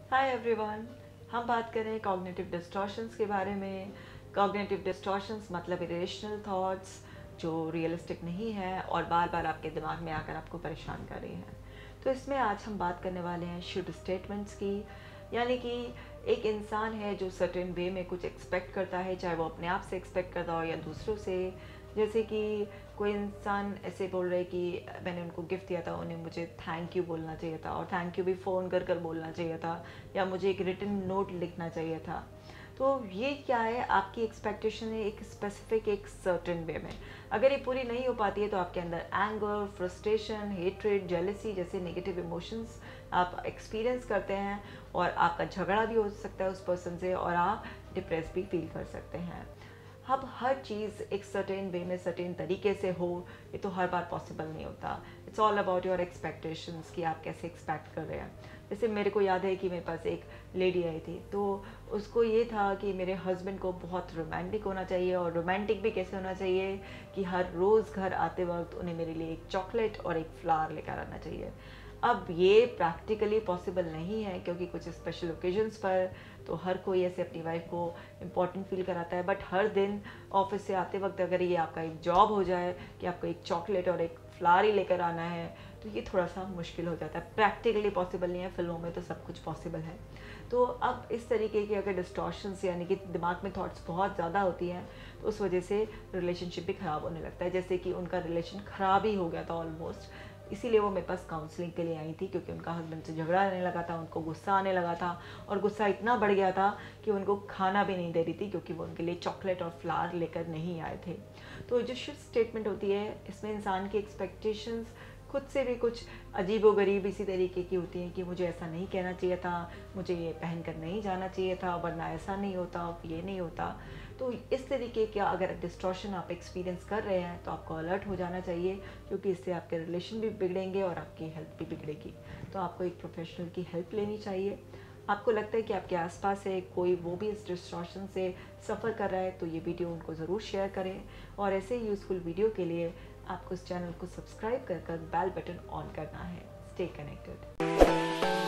Hi everyone. हम बात करें कॉग्निटिव डिस्टॉर्शंस के बारे में। कॉग्निटिव डिस्टॉर्शंस मतलब इरेशनल थॉट्स जो रियलिस्टिक नहीं है और बार बार आपके दिमाग में आकर आपको परेशान कर रही हैं। तो इसमें आज हम बात करने वाले हैं शुड स्टेटमेंट्स की, यानी कि एक इंसान है जो सर्टेन वे में कुछ एक्सपेक्ट करता है, चाहे वो अपने आप से एक्सपेक्ट करता हो या दूसरों से। जैसे कि कोई इंसान ऐसे बोल रहे कि मैंने उनको गिफ्ट दिया था, उन्हें मुझे थैंक यू बोलना चाहिए था और थैंक यू भी फ़ोन कर कर बोलना चाहिए था, या मुझे एक रिटन नोट लिखना चाहिए था। तो ये क्या है, आपकी एक्सपेक्टेशन है एक स्पेसिफिक एक सर्टेन वे में। अगर ये पूरी नहीं हो पाती है तो आपके अंदर एंगर, फ्रस्ट्रेशन, हेट्रेड, जेलसी जैसे नेगेटिव इमोशंस आप एक्सपीरियंस करते हैं और आपका झगड़ा भी हो सकता है उस पर्सन से और आप डिप्रेस भी फील कर सकते हैं। अब हर चीज़ एक सर्टेन वे में सर्टेन तरीके से हो, ये तो हर बार पॉसिबल नहीं होता। It's all about your expectations कि आप कैसे एक्सपेक्ट कर रहे हैं। जैसे मेरे को याद है कि मेरे पास एक लेडी आई थी, तो उसको ये था कि मेरे हस्बैंड को बहुत रोमांटिक होना चाहिए, और रोमांटिक भी कैसे होना चाहिए कि हर रोज़ घर आते वक्त उन्हें मेरे लिए एक चॉकलेट और एक फ्लावर लेकर आना चाहिए। अब ये प्रैक्टिकली पॉसिबल नहीं है क्योंकि कुछ स्पेशल ओकेजन्स पर तो हर कोई ऐसे अपनी वाइफ को इम्पॉर्टेंट फील कराता है, बट हर दिन ऑफिस से आते वक्त अगर ये आपका एक जॉब हो जाए कि आपको एक चॉकलेट और एक फ्लावर ही लेकर आना है, तो ये थोड़ा सा मुश्किल हो जाता है। प्रैक्टिकली पॉसिबल नहीं है, फिल्मों में तो सब कुछ पॉसिबल है। तो अब इस तरीके की अगर डिस्टॉर्शंस यानी कि दिमाग में थॉट्स बहुत ज़्यादा होती हैं तो उस वजह से रिलेशनशिप भी ख़राब होने लगता है। जैसे कि उनका रिलेशन ख़राब ही हो गया था ऑलमोस्ट, इसीलिए वो मेरे पास काउंसलिंग के लिए आई थी क्योंकि उनका हस्बैंड से झगड़ा आने लगा था, उनको गुस्सा आने लगा था, और गुस्सा इतना बढ़ गया था कि उनको खाना भी नहीं दे रही थी क्योंकि वो उनके लिए चॉकलेट और फ्लावर लेकर नहीं आए थे। तो जो शुड स्टेटमेंट होती है, इसमें इंसान की एक्सपेक्टेशंस खुद से भी कुछ अजीबोगरीब इसी तरीके की होती हैं कि मुझे ऐसा नहीं कहना चाहिए था, मुझे ये पहन कर नहीं जाना चाहिए था, वरना ऐसा नहीं होता, ये नहीं होता। तो इस तरीके का अगर डिस्टॉर्शन आप एक्सपीरियंस कर रहे हैं तो आपको अलर्ट हो जाना चाहिए, क्योंकि इससे आपके रिलेशन भी बिगड़ेंगे और आपकी हेल्थ भी बिगड़ेगी। तो आपको एक प्रोफेशनल की हेल्प लेनी चाहिए। आपको लगता है कि आपके आसपास है कोई, वो भी इस डिस्टॉर्शन से सफ़र कर रहा है, तो ये वीडियो उनको ज़रूर शेयर करें। और ऐसे ही यूज़फुल वीडियो के लिए आपको इस चैनल को सब्सक्राइब कर बेल बटन ऑन करना है। Stay connected.